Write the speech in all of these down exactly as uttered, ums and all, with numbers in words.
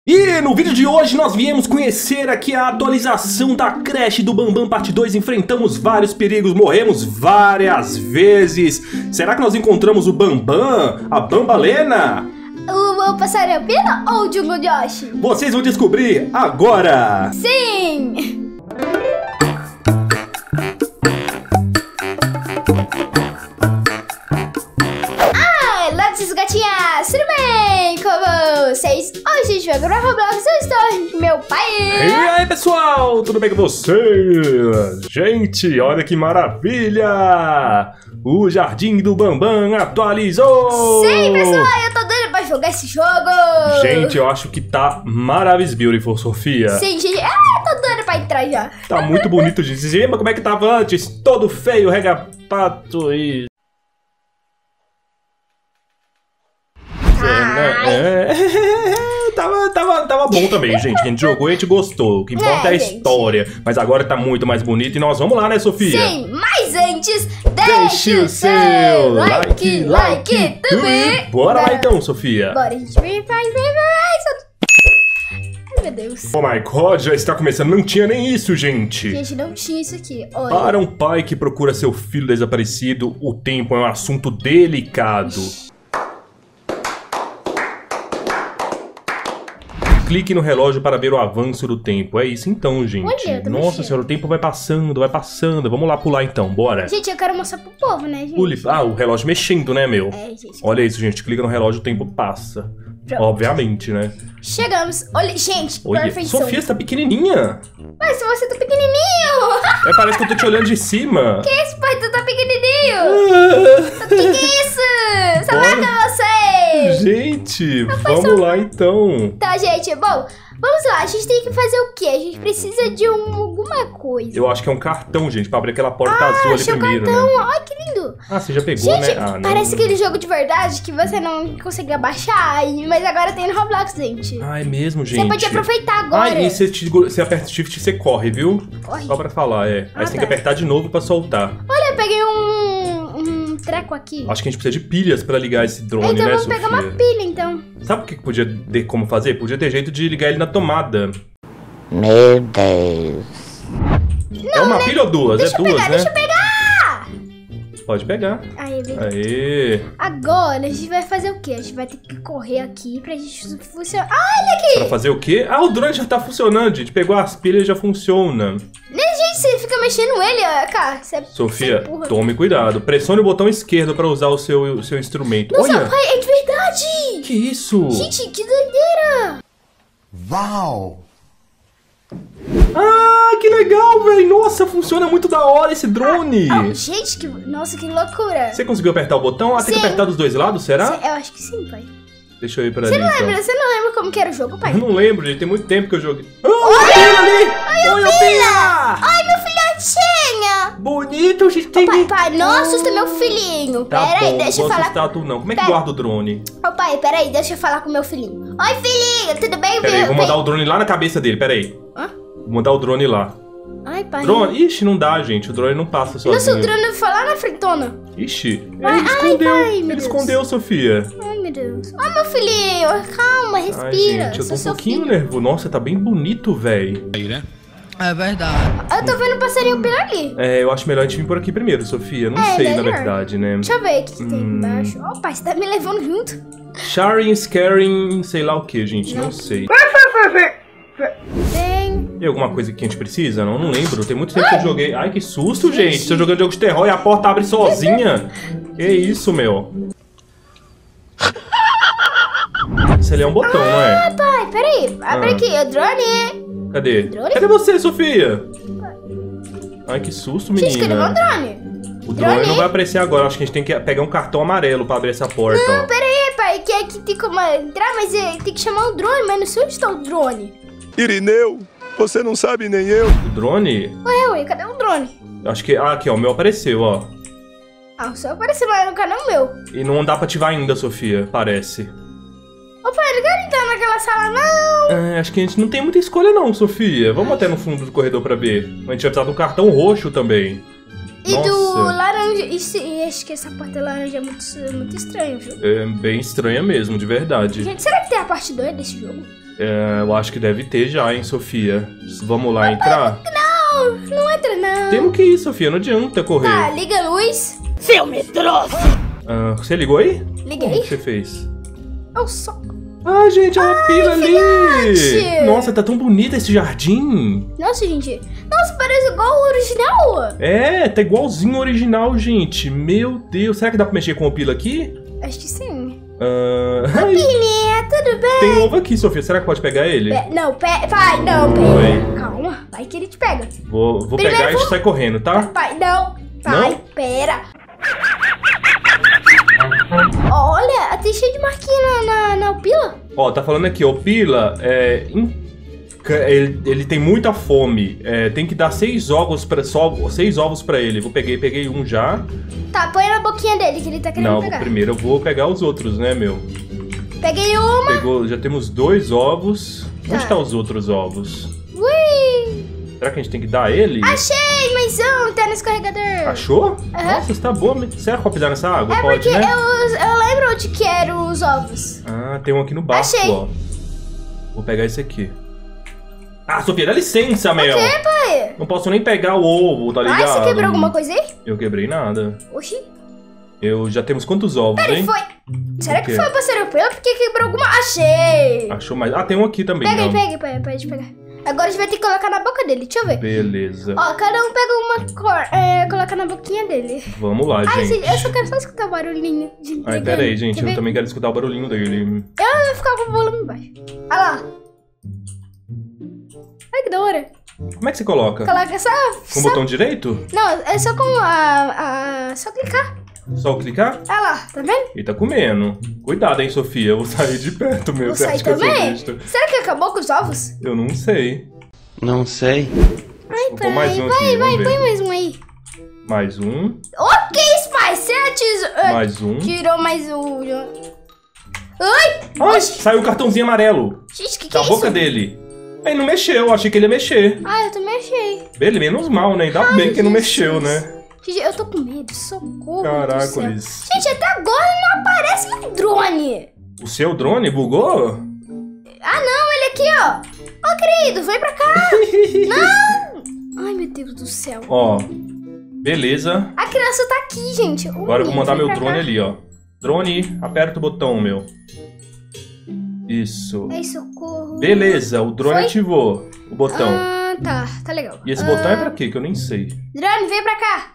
E no vídeo de hoje nós viemos conhecer aqui a atualização da creche do Bambam parte dois. Enfrentamos vários perigos, morremos várias vezes. Será que nós encontramos o Bambam, a Bambalena? O, o passarinho Pina ou o Jungle Josh? Vocês vão descobrir agora! Sim! Ah, Lotus gatinhas, tudo bem com vocês? Hoje a gente vai gravar Roblox, eu estou meu pai. E aí pessoal, tudo bem com vocês? Gente, olha que maravilha! O Jardim do Bambam atualizou! Sim, pessoal, eu tô doido pra jogar esse jogo! Gente, eu acho que tá maravilhoso, beautiful, Sofia. Sim, gente, ah, eu tô doido pra entrar já. Tá muito bonito, gente. Você lembra como é que tava antes? Todo feio, regapato e... É, tava, tava, tava bom também, gente. A gente jogou e a gente gostou. O que importa é, é a gente. história. Mas agora tá muito mais bonito e nós vamos lá, né, Sofia? Sim, mas antes, deixe o seu like, like, também. Bora lá então, Sofia. Bora, a gente vem, vai, vem, vai. Ai, meu Deus. Oh my God, já está começando. Não tinha nem isso, gente. Gente, não tinha isso aqui. Olha. Para um pai que procura seu filho desaparecido, o tempo é um assunto delicado. Clique no relógio para ver o avanço do tempo. É isso então, gente. Olha, Nossa mexendo. senhora, o tempo vai passando, vai passando. Vamos lá pular então, bora. Gente, eu quero mostrar pro povo, né, gente? Pule. Ah, o relógio mexendo, né, meu? É, gente. Olha isso, gente. Clica no relógio, o tempo passa. Pronto. Obviamente, né? Chegamos. Olha, gente, Olha, perfeição. Sofia, você tá pequenininha. Mas se você tá pequenininho. É, parece que eu tô te olhando de cima. Que isso, pai? Tu tá pequenininho. O que que é isso? Só Bora. marca você. Gente, vamos lá então. Tá, gente, bom, vamos lá. A gente tem que fazer o quê? A gente precisa de um, alguma coisa. Eu acho que é um cartão, gente, pra abrir aquela porta azul ali achei o primeiro, cartão. né? Ai, que lindo. Ah, você já pegou, Gente, né? Ah, não. parece aquele jogo de verdade que você não conseguia baixar, mas agora tem no Roblox, gente. Ah, é mesmo, gente. Você pode aproveitar agora. Ah, e você, te- você aperta shift e você corre, viu? Corre. Só pra falar, é. Ah, Aí você tem tá. que apertar de novo pra soltar. Olha, eu peguei um, um treco aqui. Acho que a gente precisa de pilhas pra ligar esse drone, Então né, vamos Sofia? pegar uma pilha, então. Sabe o que que podia ter como fazer? Podia ter jeito de ligar ele na tomada. Meu Deus. é uma pilha ou duas? Deixa é eu duas, pegar, né? deixa eu pegar. Pode pegar. Aí, é verdade. Aê. Agora a gente vai fazer o quê? A gente vai ter que correr aqui pra gente funcionar. Ah, olha aqui! Pra fazer o quê? Ah, o drone já tá funcionando, gente. Pegou as pilhas e já funciona. Gente, você fica mexendo ele, ó, cara. Você, Sofia, você empurra. tome cuidado. Pressione o botão esquerdo pra usar o seu, o seu instrumento. Nossa, Olha! pai, é de verdade! Que isso? Gente, que doideira! Uau! Ah, que legal, velho! Nossa, funciona muito da hora esse drone! Ah, gente, que... Nossa, que loucura! Você conseguiu apertar o botão? Ah, tem que Sim. apertar dos dois lados, será? Cê- Eu acho que sim, pai. Deixa eu ir pra Você ali, não então. lembra? Você não lembra como que era o jogo, pai? Eu não lembro, gente. Tem muito tempo que eu joguei. Ah, Olha ali! Oi, Opila! Ai, meu filhotinho! Bonito, gente. Tem... Pai, pai, não assusta meu filhinho. Tá Pera aí, bom, deixa não eu vou falar. assustar tu não. Como é que Pera. guarda o drone? Ô, pai, pera aí, deixa eu falar com meu filhinho. Oi, filhinho, tudo bem? Pera aí, vou Vem- mandar o drone lá na cabeça dele, pera aí. Hã? Vou mandar o drone lá. Ai, pai. Drone? Ixi, não dá, gente. O drone não passa sozinho. Nossa, o drone foi lá na frentona. Ixi, Ai, ele escondeu. ai, meu ele Deus. escondeu, Sofia. Ai, meu Deus. Ai, meu filhinho, calma, respira. Ai, gente, eu tô sou um seu pouquinho filho. nervoso. Nossa, tá bem bonito, velho. É verdade. Eu tô vendo o passarinho pelo ali. É, eu acho melhor a gente vir por aqui primeiro, Sofia. Não É, sei, na melhor. verdade, né? Deixa eu ver o que, que tem Hum. embaixo. Ó, pai, você tá me levando junto. Sharing, scaring, sei lá o que, gente. Não, Não. sei. Tem. Tem alguma coisa que a gente precisa? Não, não lembro. Tem muito tempo que eu joguei. Ai, que susto, gente. Tô jogando jogo de terror e a porta abre sozinha. Que isso, meu? Esse ali é um botão, não Ah, é? pai, peraí. Abre Ah. aqui, o drone. Cadê? Drone? Cadê você, Sofia? Ai, que susto, Gente, cadê meu menina. drone? O drone drone? não vai aparecer agora. Acho que a gente tem que pegar um cartão amarelo pra abrir essa porta, ó. Peraí, pai, que aqui tem como entrar, mas é, tem que chamar o drone, mas não sei onde está o drone. Irineu, você não sabe nem eu. O drone? Ué, ué, cadê o drone? Acho que... Ah, aqui, ó. O meu apareceu, ó. Ah, o seu apareceu, mas no canal meu. E não dá pra ativar ainda, Sofia. Parece. Ô, pai, eu não quero entrar naquela sala, não. É, acho que a gente não tem muita escolha não, Sofia. Vamos até no fundo do corredor pra ver. A gente vai precisar do cartão roxo também. E do Nossa. laranja. E se, e acho que essa parte laranja é muito, muito estranho, viu? É bem estranha mesmo, de verdade. Gente, será que tem a parte dois desse jogo? É, eu acho que deve ter já, hein, Sofia? Vamos lá entrar? Não, não entra não. Temos que ir, Sofia, não adianta correr. Tá, liga a luz. Seu medroso! Ah, você ligou aí? Liguei. Como que você fez? Eu só... Ah, gente, é uma pila ali! filhote! Nossa, tá tão bonito esse jardim! Nossa, gente. Nossa, parece igual o original. É, tá igualzinho ao original, gente. Meu Deus, será que dá pra mexer com o pila aqui? Acho que sim. Ah, ai, Pilinha, tudo bem? tem um ovo aqui, Sofia. Será que pode pegar ele? Pe- não, pe- pai, não, pera. Oi. Calma, vai que ele te pega. Vou, vou Primeiro pegar e vou- sai correndo, tá? Pai, não. Pai, Não? pera. Olha, tem cheio de marquinha na, na, na pila. Ó, tá falando aqui, o pila é... in- Ele, ele tem muita fome. É, tem que dar seis ovos para só seis ovos para ele. Vou peguei, peguei um já. Tá, põe na boquinha dele que ele tá querendo Não, pegar. primeiro eu vou pegar os outros, né, meu? Peguei uma. Pegou, já temos dois ovos. Onde Tá. tá os outros ovos? Ui! Será que a gente tem que dar ele? Achei, mas um, tá no escorregador. Achou? Aham. Nossa, está boa. Será que pode pisar nessa água? É Pode, porque né? eu, eu lembro onde que eram os ovos. Ah, tem um aqui no barco, Achei. ó. Vou pegar esse aqui. Ah, Sofia, dá licença, meu. É, pai? Não posso nem pegar o ovo, tá ligado? Ah, você quebrou alguma coisa aí? Eu quebrei nada. Oxi. Eu já temos quantos ovos, Peraí, hein? foi. Será O que quê? foi o passarinho pelo? Porque quebrou alguma. Achei! Achou mais? Ah, tem um aqui também, Pega aí, não. pega aí, pega aí, pode pegar. Agora a gente vai ter que colocar na boca dele, deixa eu ver. Beleza. Ó, cada um pega uma cor, é, coloca na boquinha dele. Vamos lá, Ai, gente. gente, eu só quero só escutar o barulhinho de Ai, entregando. pera aí, gente. Quer Eu ver? também quero escutar o barulhinho dele. Eu vou ficar com o volume baixo. Olha lá. Ai, que da hora. Como é que você coloca? Coloca só... Com o só... botão direito? Não, é só com a... a... Só clicar. Só clicar? Olha lá, tá vendo? E tá comendo. Cuidado, hein, Sofia. Eu vou sair de perto, meu. Vou Você sair acha que eu sou também? besta? Será que acabou com os ovos? Eu não sei. Não sei. Ai, Vou pôr mais um vai, aqui, vai, vamos põe ver. mais um aí. Mais um. O que isso, pai? Você atiz- Mais um. tirou mais um. Ai! Ai, saiu o cartãozinho amarelo. Gente, que que Da é boca isso? dele. Ele não mexeu. Achei que ele ia mexer. Ah, eu também achei. Beleza, menos mal, né? Ainda Ai, bem que não Jesus. mexeu, né? Gente, eu tô com medo. Socorro. do Caraca, céu. Liz. Gente, até agora não aparece um drone. O seu drone bugou? Ah, não, ele aqui, ó. Ó, querido, vem pra cá. Não! Ai, meu Deus do céu. Ó, beleza. A criança tá aqui, gente. Oi, Agora eu vou mandar vem meu pra drone cá. ali, ó. Drone, aperta o botão, meu. Isso. Ai, socorro. Beleza, o drone Foi? ativou o botão. Ah, tá. Tá legal. E esse Ah, botão é pra quê? Que eu nem sei. Drone, vem pra cá.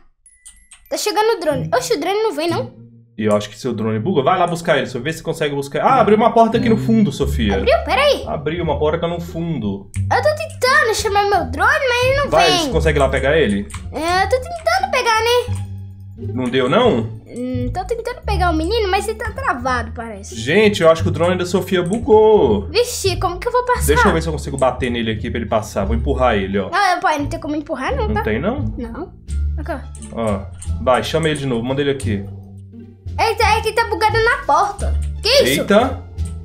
Tá chegando o drone. Oxe, o drone não vem, não? E eu acho que seu drone bugou. Vai lá buscar ele, só vê se consegue buscar. Ah, abriu uma porta aqui no fundo, Sofia. Abriu? Peraí. Abriu uma porta no fundo. Eu tô tentando chamar meu drone, mas ele não Vai, vem. você consegue ir lá pegar ele? É, eu tô tentando pegar, né? Não deu, não? Hum, tô tentando pegar o menino, mas ele tá travado, parece. Gente, eu acho que o drone da Sofia bugou. Vixe, como que eu vou passar? Deixa eu ver se eu consigo bater nele aqui pra ele passar. Vou empurrar ele, ó. Ah, pai, não tem como empurrar, não, Não tá? tem, não? Não. Aqui, ó. Ó. Vai, chama ele de novo. Manda ele aqui. Eita, é que tá bugado na porta. Que isso? Eita.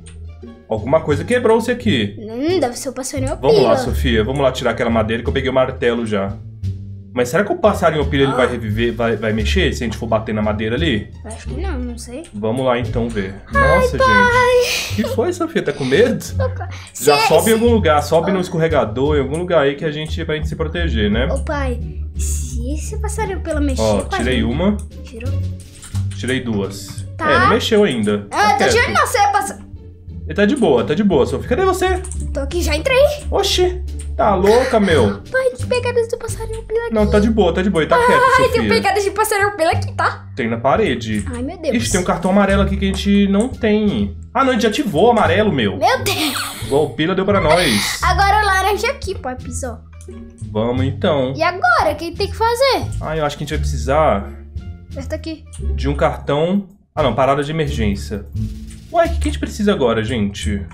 Alguma coisa quebrou-se aqui. Hum, deve ser o passarinho Vamos pila. lá, Sofia. Vamos lá tirar aquela madeira que eu peguei o martelo já. Mas será que o passarinho pilha ele Ah. vai reviver, vai, vai mexer se a gente for bater na madeira ali? Acho que não, não sei. Vamos lá então ver. Nossa, gente. O que foi, Sofia? Tá com medo? Já Se- sobe em se- algum lugar, sobe no escorregador, em algum lugar aí que a gente pra gente se proteger, né? Ô, pai, se esse passarinho pila mexer Ó, com a tirei gente- uma, Tirou? tirei duas. Tá. É, não mexeu ainda. Ah, Tá tô quieto. tirando não, você é passa... Ele tá de boa, tá de boa, Sofia. Cadê você? Tô aqui, já entrei. Oxi, tá louca, meu. Pai, tem pegadas do passarinho pila aqui. Não, tá de boa, tá de boa. Ele tá quieto, Ai, Sofia. tem pegadas de passarinho pila aqui, tá? Tem na parede. Ai, meu Deus. Ixi, tem um cartão amarelo aqui que a gente não tem. Ah, não, a gente ativou o amarelo, meu. Meu Deus. Igual o Pila deu pra nós. Agora o laranja aqui, pai, pisou. Vamos então. E agora, o que tem que fazer? Ah, eu acho que a gente vai precisar Aperta aqui. de um cartão... Ah, não, parada de emergência. Ué, o que a gente precisa agora, gente?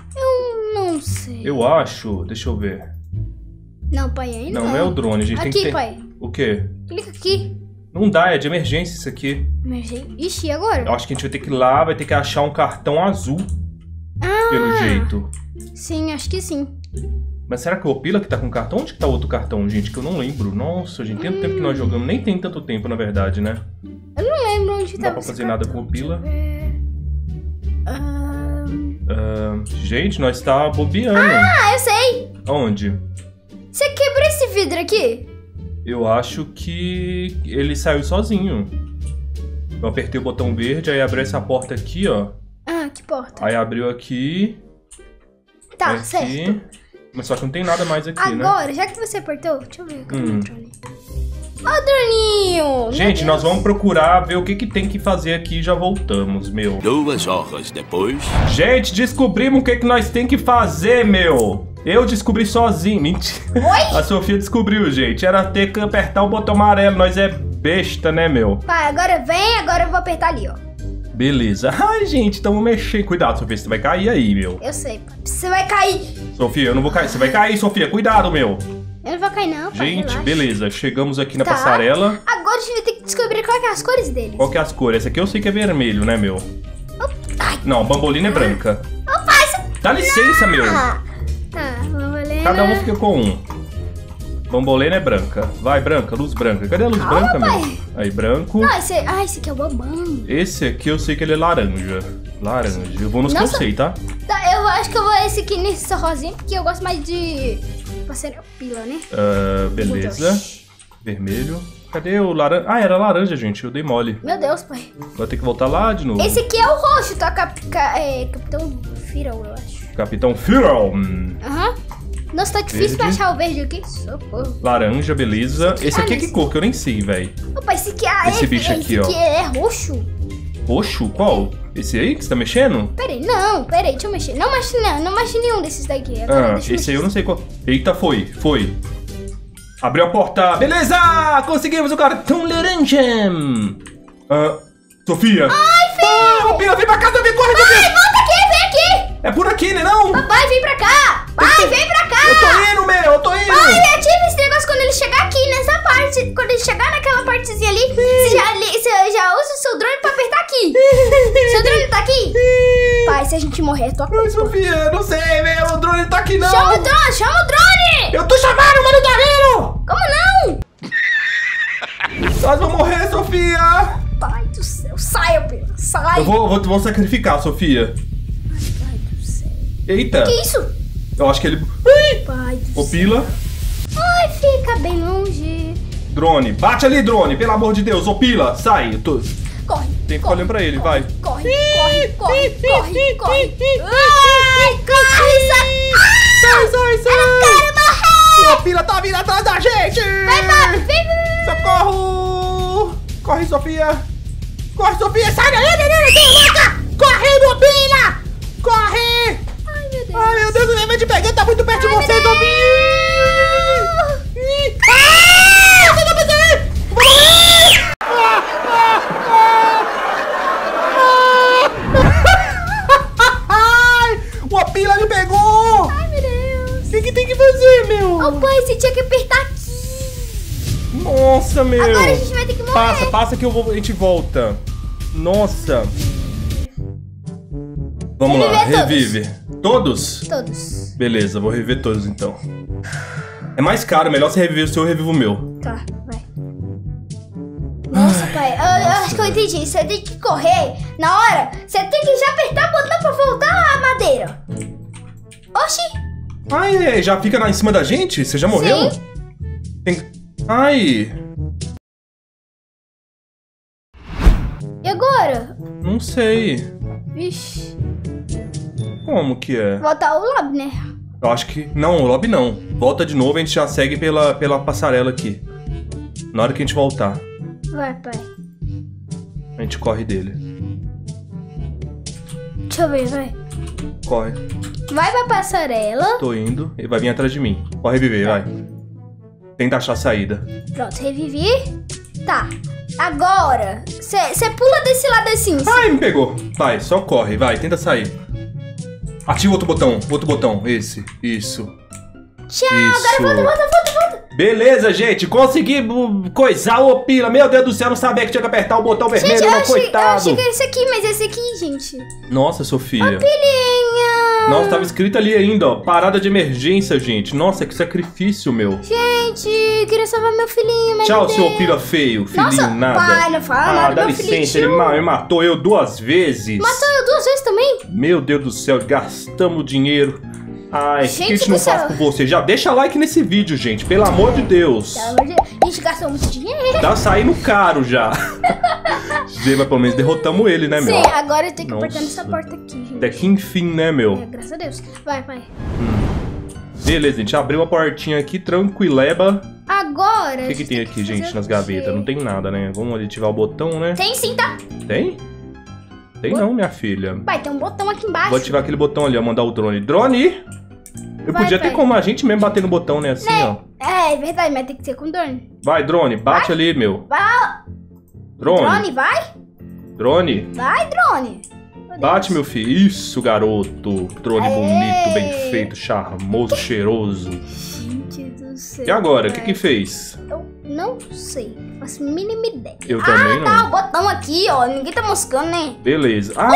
Não sei. Eu acho... Deixa eu ver. Não, pai, aí não. Não, não é o drone, a gente tem Aqui, que ter... pai. O quê? Clica aqui. Não dá, é de emergência isso aqui. Mas, ixi, e agora? Eu acho que a gente vai ter que ir lá, vai ter que achar um cartão azul. Ah, Pelo jeito. sim, acho que sim. Mas será que é o Pila que tá com cartão? Onde que tá o outro cartão, gente? Que eu não lembro. Nossa, gente, tem tanto tempo que nós jogamos. Nem tem tanto tempo, na verdade, né? Eu não lembro onde Não tá dá pra fazer nada com o Pila. Ah, Uh, gente, nós tá bobeando. Ah, eu sei. Onde? Você quebrou esse vidro aqui? Eu acho que ele saiu sozinho. Eu apertei o botão verde, aí abriu essa porta aqui, ó. Ah, que porta? Aí abriu aqui. Tá, aqui. certo. Mas só que não tem nada mais aqui, Agora, né? já que você apertou, deixa eu ver. Cadê Hum. o drone? Ó, o droninho! Gente, nós vamos procurar ver o que, que tem que fazer aqui e já voltamos, meu. Duas horas depois. Gente, descobrimos o que, que nós tem que fazer, meu. Eu descobri sozinho. Mentira. Oi? A Sofia descobriu, gente. Era ter que apertar o botão amarelo. Nós é besta, né, meu? Pai, agora vem, agora eu vou apertar ali, ó. Beleza. Ai, gente, então vou mexer. Cuidado, Sofia, você vai cair aí, meu. Eu sei, pai. Você vai cair. Sofia, eu não vou cair. Você vai cair, Sofia. Cuidado, meu. Eu não vou cair, não, pai. Gente, relaxa. beleza. Chegamos aqui na Tá. passarela. Agora a gente vai ter que descobrir qual que é as cores deles. Qual que é as cores? Essa aqui eu sei que é vermelho, né, meu? Ai. Não, bambolina é branca. Ô, pai, você... Dá licença, meu. Ah. Tá, bambolina. Cada um fica com um. Bambolena é branca. Vai, branca, luz branca. Cadê a luz Calma, branca, meu? pai. Aí, branco. Ah, esse... ah, esse aqui é o bambam. Esse aqui eu sei que ele é laranja. Laranja. Eu vou nos que eu Nossa. sei, tá? Tá, eu acho que eu vou esse aqui nesse rosinha, porque eu gosto mais de... Passarinho pila, né? Ah, beleza. Vermelho. Cadê o laranja? Ah, era laranja, gente. Eu dei mole. Meu Deus, pai. Vou ter que voltar lá de novo. Esse aqui é o roxo, tá? Cap... ca- é, Capitão Firol, eu acho. Capitão Firol. Hum. Aham. Nossa, tá difícil pra Verde. achar o verde aqui. Socorro. Laranja, beleza. Esse aqui é que cor? Que eu nem sei, velho. Opa, esse aqui é... Esse bicho aqui, esse ó. aqui é roxo. Roxo? Qual? Esse aí que você tá mexendo? Peraí, não, peraí, deixa eu mexer. Não mexe, não, não mexe nenhum desses daqui. Agora Ah, deixa eu esse aí eu mexer. não sei qual. Eita, foi, foi. Abriu a porta. Beleza! Conseguimos o cartão laranja. Ah, Sofia. Ai, filho! Ah, Pina, vem pra cá, vem, corre, Pai, Sofia. volta aqui, vem aqui! É por aqui, né não? Papai, vem pra cá! Pai, vem pra cá! Eu tô indo, meu, eu tô indo. Pai, ativa esse negócio quando ele chegar aqui nessa parte. Quando ele chegar naquela partezinha ali, você já, li- você já usa o seu drone pra apertar aqui. Seu drone tá aqui? Pai, se a gente morrer, é tua Ai, culpa. Sofia, não sei, meu, o drone tá aqui não. Chama o drone, chama o drone! Eu tô chamando, mas não tá vindo. Como não? Nós vamos morrer, Sofia. Pai do céu, saia, Pedro, sai. Eu vou, vou, vou sacrificar, Sofia. Pai do céu. Eita. Que isso? Eu acho que ele... Ai. Pai do céu. Ô, Pila. Ai, fica bem longe. Drone, bate ali, drone, pelo amor de Deus. Ô, Pila, sai. Eu tô... Corre. Tem que corre, olhar pra ele, corre, vai. Corre, corre, corre, corre, corre. Ai, corre, sai. Sai, sai, sai. Eu quero morrer. Ô, Pila tá vindo atrás da gente. Vai, papi, vem, vem. Socorro. Corre, Sofia. Corre, Sofia. Sai daí, menina, que louca. Corre, meu Pila. Corre. Ai, meu Deus. Ai, meu Deus, o Neymar te pegando, tá muito perto de Ai, você, meu Deus. Sofia. Ih. Ah! Você não precisa ir. Vou morrer. Ah, ah, ah. Ai, uma Pila me pegou. Ai, meu Deus. O que, que tem que fazer, meu? Ô, pai, você tinha que apertar aqui. Nossa, meu. Agora a gente vai ter que morrer. Passa, passa que eu vou, a gente volta. Nossa. Vamos lá, Reviver todos. revive. Todos? Todos. Beleza, vou reviver todos então. É mais caro, melhor você reviver o seu, eu revivo o meu. Tá, vai. Nossa, pai, eu, eu acho que eu entendi. Você tem que correr na hora. Você tem que já apertar o botão pra voltar a madeira. Oxi. Ai, já fica lá em cima da gente? Você já morreu? Sim. Tem... Ai, E agora? não sei. Vixe. Como que é? Voltar o lobby, né? Eu acho que... Não, o lobby não. Volta de novo, a gente já segue pela, pela passarela aqui. Na hora que a gente voltar, Vai, pai. a gente corre dele. Deixa eu ver, vai. Corre. Vai pra passarela. Tô indo. Ele vai vir atrás de mim. Pode reviver, vai. Tenta achar a saída. Pronto, revivi. Tá. Agora, você pula desse lado assim. Ai, me pegou. Vai, só corre, vai. Tenta sair. Ativa outro botão. Outro botão. Esse. Isso. Tchau, Isso. agora volta, volta, volta, volta. Beleza, gente, consegui uh, coisar o Pila. Meu Deus do céu, não sabia que tinha que apertar o botão vermelho, Gente, eu não, achei, eu coitado. achei que é esse aqui, mas esse aqui, gente. Nossa, Sofia. Pilinha. Nossa, tava escrito ali ainda, ó. Parada de emergência, gente. Nossa, que sacrifício, meu. Gente, eu queria salvar meu filhinho, mas Tchau, não seu deu. Pila feio, filhinho, Nossa, nada. pai, não fala ah, nada do dá meu licença, ele, filhinho. ma- ele matou eu duas vezes. Matou eu duas vezes também? Meu Deus do céu, gastamos dinheiro. Ai, o que a Gente gente do não céu. faz por você? Já deixa like nesse vídeo, gente, pelo amor de Deus. Pelo amor de Deus. A gente gastou muito dinheiro. Tá saindo caro já. Gente, mas pelo menos derrotamos ele, né, meu? Sim, agora eu tenho que Nossa. apertar nessa porta aqui, gente. Até que enfim, né, É, meu? graças a Deus. Vai, vai. Beleza, a gente abriu a portinha aqui, tranquileba. Agora. O que, que tem aqui, gente, nas gavetas? Não tem nada, né? Vamos ativar o botão, né? Tem sim, tá? Tem? Tem não, minha filha. Vai, tem um botão aqui embaixo. Vou ativar aquele botão ali, ó, mandar o drone. Drone! Eu Vai, podia ter vai. como a gente mesmo bater no botão, né? Assim, ó. É, é verdade, mas tem que ser com drone. Vai, drone, bate ali, meu. Vai lá. Drone, Drone, vai. drone. Vai, drone. Bate, meu filho. Isso, garoto. Drone Aê. bonito, bem feito, charmoso, cheiroso. Gente do céu. E agora, o que que fez? Eu não sei. Faço a mínima ideia. Eu também Tá, o não. botão aqui, ó. Ninguém tá moscando, né? Beleza. Ah,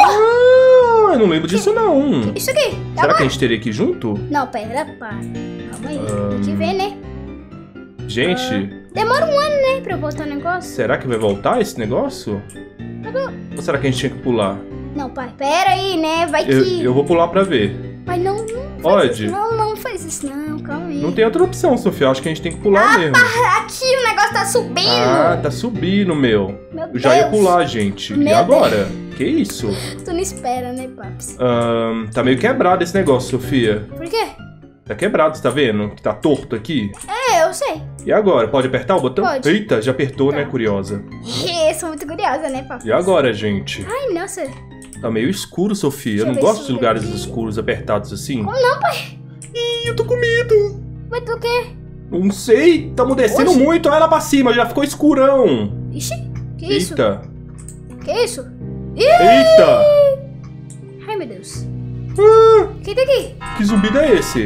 eu não lembro disso, não. Isso aqui. Tá Será bom? que a gente teria que ir junto? Não, pera, pá. Calma aí. Ahn. Tem que ver, né? Gente, Demora um ano, né? Pra eu botar o negócio. será que vai voltar esse negócio? Ou será que a gente tinha que pular? Não, pai. Pera aí, né? Vai Eu, que... eu vou pular pra ver. Pai, não, não faz Pode? isso. Não, não faz isso, não. Calma aí. Não tem outra opção, Sofia. Acho que a gente tem que pular mesmo. Aqui o negócio tá subindo. Ah, tá subindo, meu. Meu Eu já ia Deus. pular, gente. E Meu agora? Que isso? Tu não espera, né, paps? Ahn, tá meio quebrado esse negócio, Sofia. Por quê? Tá quebrado, você tá vendo? Que tá torto aqui. É, eu sei. E agora? Pode apertar o botão? Pode. Eita, já apertou, Tá. né, curiosa? Eu sou muito curiosa, né, paps? E agora, gente? Ai, nossa. Tá meio escuro, Sofia. Deixa Eu não eu ver gosto se de eu lugares ver aqui. escuros, apertados assim. Como não, pai? Ih, eu tô com medo. Mas tu o quê? Não sei, tamo descendo Oxe. muito. Olha lá pra cima, já ficou escurão. Ixi, que isso? Eita. Que isso? Ih! Eita. Ai, meu Deus. Ah, Quem tá aqui? que zumbido é esse?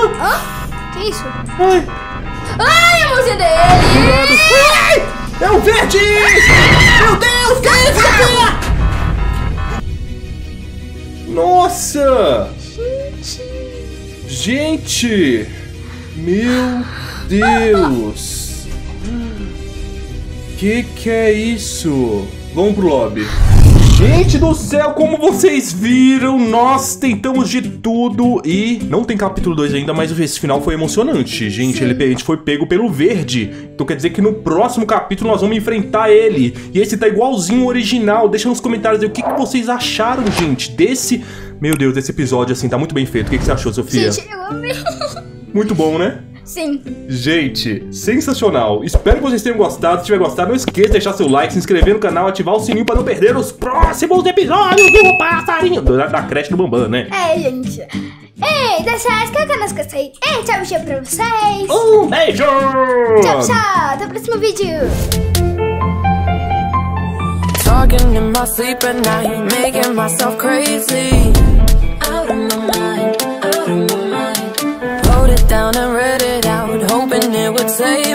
Ah, Que isso? ai, Ai, a mãozinha dele! ai, é o verde! Meu Deus, que é isso, Sofia? Nossa! Gente! Meu Deus! Que que é isso? Vamos pro lobby. Gente do céu, como vocês viram, nós tentamos de tudo e não tem capítulo dois ainda, mas esse final foi emocionante. Gente, ele, a gente foi pego pelo verde. Então quer dizer que no próximo capítulo nós vamos enfrentar ele. E esse tá igualzinho ao original. Deixa nos comentários aí o que, que vocês acharam, gente, desse... Meu Deus, desse episódio, assim, tá muito bem feito. O que, que você achou, Sofia? Gente, eu amei. Muito bom, né? Sim. Gente, sensacional. Espero que vocês tenham gostado. Se tiver gostado, não esqueça de deixar seu like, se inscrever no canal, ativar o sininho para não perder os próximos episódios do Passarinho. Da, da creche do Bambam, né? É, gente. Ei, deixa as cacanas que eu sei. Ei, tchau, beijo pra vocês. Um beijo! Tchau, tchau. Até o próximo vídeo. Talking in my sleep at night, making myself crazy. Out of my mind, out of my mind. Wrote it down and read it out, hoping it would save